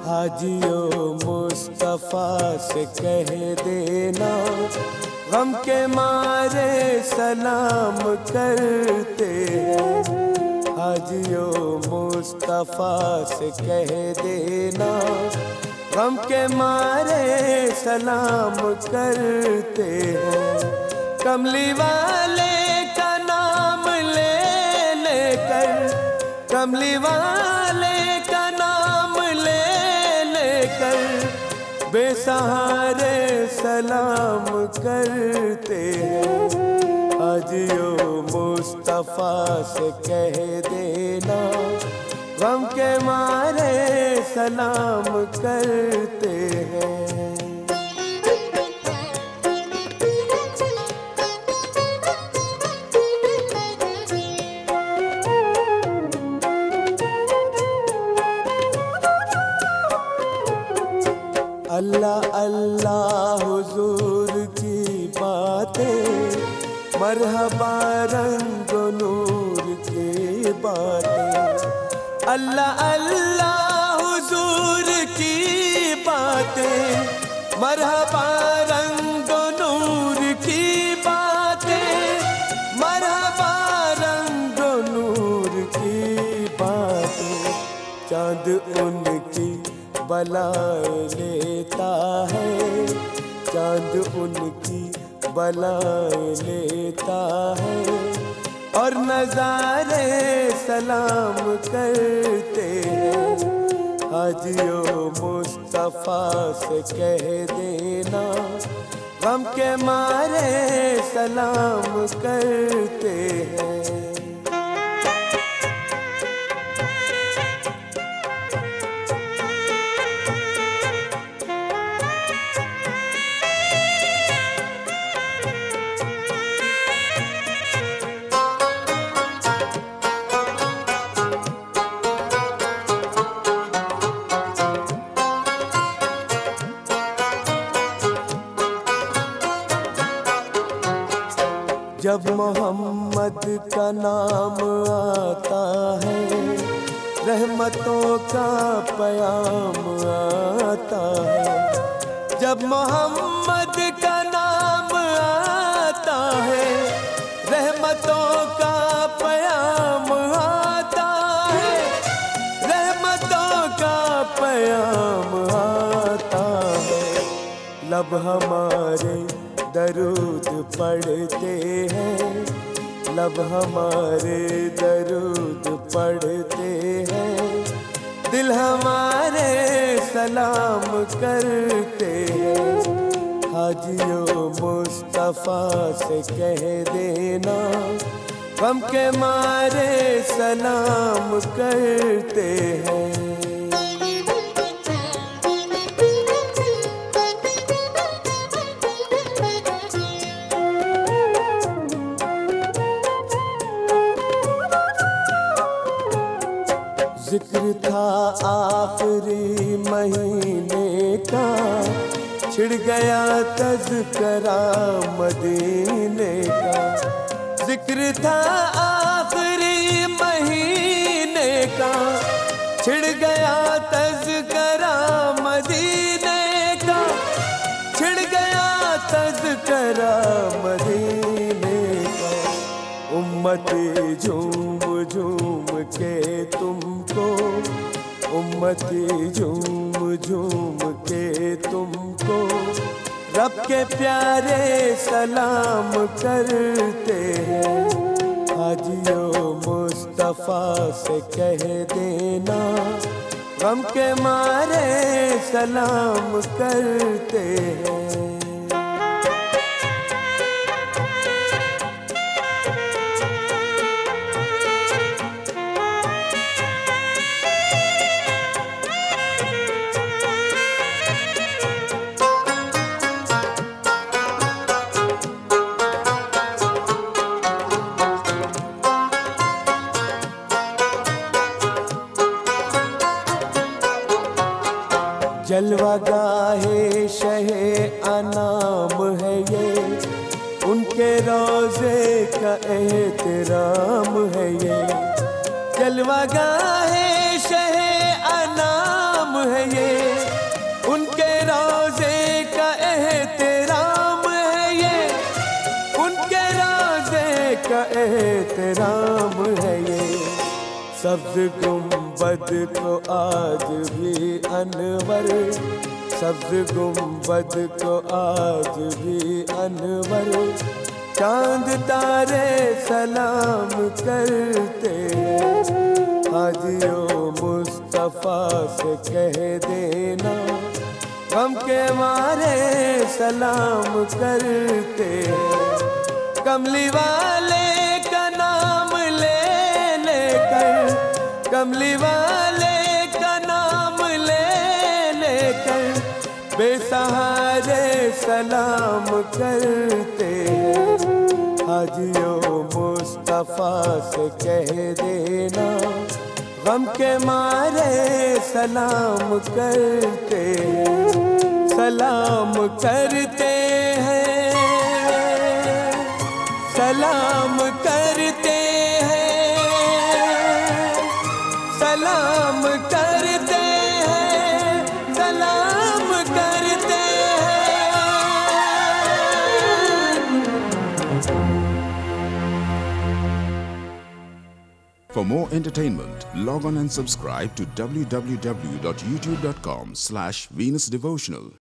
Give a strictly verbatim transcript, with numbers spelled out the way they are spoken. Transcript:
हाजियो मुस्तफ़ा से कह देना, गम के मारे सलाम करते हैं। हाजियो मुस्तफ़ा से कह देना, गम के मारे सलाम करते हैं। कमली वाले का नाम ले लेकर, कमली वाले का नाम ले लेकर बेसहारे सलाम करते हैं। हाजियो मुस्तफ़ा से कह देना, गम के मारे सलाम करते हैं। अल्लाह अल्लाह हुजूर की बातें, मरहबा रंग नूर की बातें। अल्लाह अल्लाह हुजूर की बातें, मरहबा रंग नूर की बातें, मरहबा रंग नूर की बातें। चाँद उनकी बलाएं लेता है, चाँद उनकी बलाएं लेता है, और नज़ारे सलाम करते हैं। हाजियो मुस्तफ़ा से कह देना, गम के मारे सलाम करते हैं। जब मोहम्मद का नाम आता है, रहमतों का पयाम आता है। जब मोहम्मद का नाम आता है, रहमतों का पयाम आता है, रहमतों का पयाम आता है। लब हमारे दरूद पढ़ते हैं, लब हमारे दरूद पढ़ते हैं, दिल हमारे सलाम करते हैं। हाजियो मुस्तफ़ा से कह देना, गम के मारे सलाम करते हैं। जिक्र था आखिरी महीने का, छिड़ गया तज़किरा मदीने का। जिक्र था आखिरी महीने का, छिड़ गया तज़किरा मदीने का, छिड़ गया तज़किरा मदीने का। उम्मती झूम झूम के तुमको, उम्मती झूम झूम के तुमको, रब के प्यारे सलाम करते हैं। हाजियो मुस्तफ़ा से कह देना, गम के मारे सलाम करते हैं। जलवा गाहे शहे अनाम है ये, उनके रोज़े का एहतराम है ये। जलवा गाहे शहे अनाम है ये, एहतराम है ये। सब्ज़ गुंबद को आज भी अनवर, सब्ज़ गुंबद को आज भी अनवर, चांद तारे सलाम करते हैं। हाजियो मुस्तफ़ा से कह देना, गम के मारे सलाम करते हैं। कमली वाले का नाम ले लेकर, कमली वाले का नाम ले लेकर, बेसहारे सलाम करते हैं। हाजियो मुस्तफ़ा से कह देना, गम के मारे सलाम करते हैं, सलाम करते हैं, सलाम करते हैं, सलाम करते हैं, सलाम करते हैं। For more entertainment, log on and subscribe to w w w dot youtube dot com slash Venus Devotional.